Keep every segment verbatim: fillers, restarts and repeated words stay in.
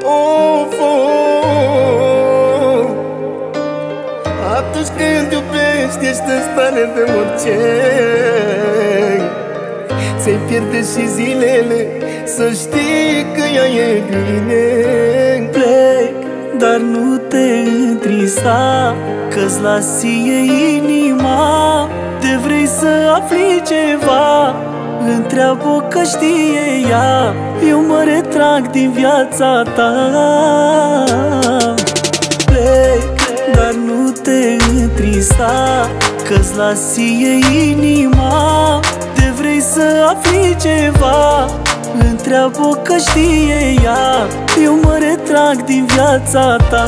Of, of. Atunci când iubești ești în stare de orice, ți-ai pierde și zilele, să știi că ea e bine. Plec, dar nu te întrista, că-ți las ție inima. De vrei să afli ceva, întreabă-o că știe ea. Eu mă retrag din viața ta. Plec, dar nu te întrista, că-ți las ție inima. De vrei să afli ceva, întreabă-o că știe ea. Eu mă retrag din viața ta.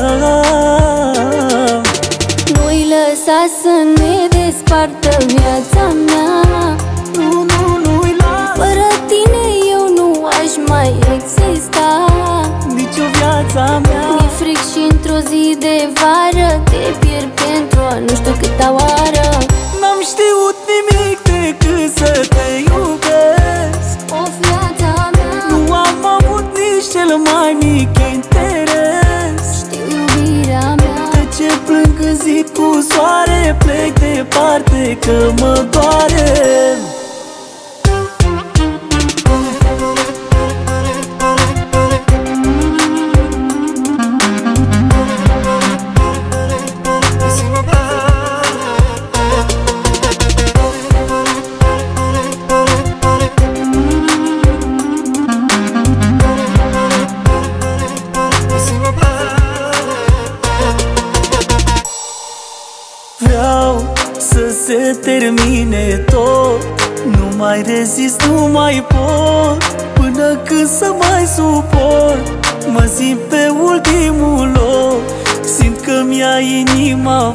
Nu-i lăsa să ne despartă viața mea. Nu, nu, nu-i las. Fără tine eu nu aș mai exista. Nici o viața mea. Mi-e fric și într-o zi de vară te pierd pentru a nu știu câta oară. N-am știut nimic decât să te iubesc. O viața mea. Nu am avut nici cel mai mic interes. Știu iubirea mea. De ce plâng când zic cu soare, plec departe că mă doare. Vreau să se termine tot, nu mai rezist, nu mai pot, până când să mai suport. Mă simt pe ultimul loc, simt că mi-a inima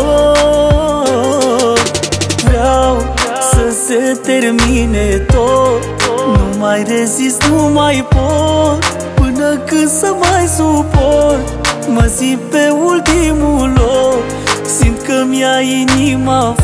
foc. Vreau să se termine tot, nu mai rezist, nu mai pot, până când să mai suport. Mă simt pe ultimul loc, simt că mi-a inima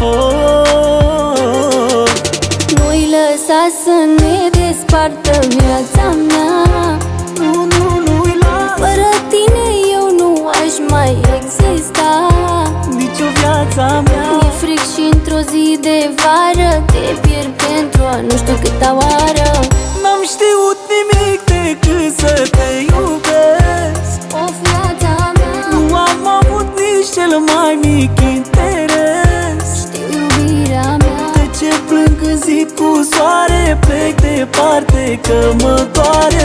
foc. Nu-i lăsa să ne despartă viața mea. Nu, nu, nu-i las. Fără tine eu nu aș mai exista. Nici o viața mea. Mi-e fric și într-o zi de vară te pierd pentru a nu știu câta oară. N-am știut nimic decât să te iubesc. O viața mea. Nu am avut nici cel mai mic interes. Știu iubirea mea. De ce plâng când zic cu soare, plec departe că mă doare.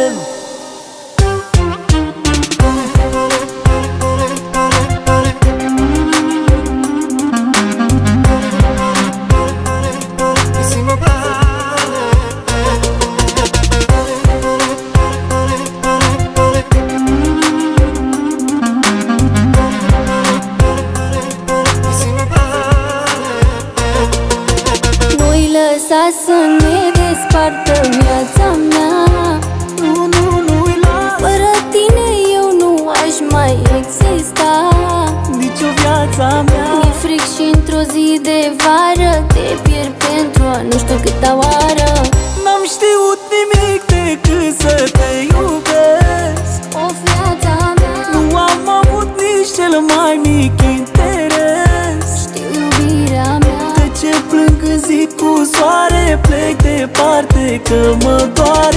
Lăsa să ne despartă viața mea. Nu, nu, nu-i las. Fără tine eu nu aș mai exista. Nici o viața mea. Mi-e fric și într-o zi de vară te pierd pentru a nu știu câta oară. N-am știut nimic decât să te iubesc. O viața mea. Nu am avut nici cel mai mic interes. Știu iubirea mea. De ce plâng când zic cu soare, plec departe că mă doare.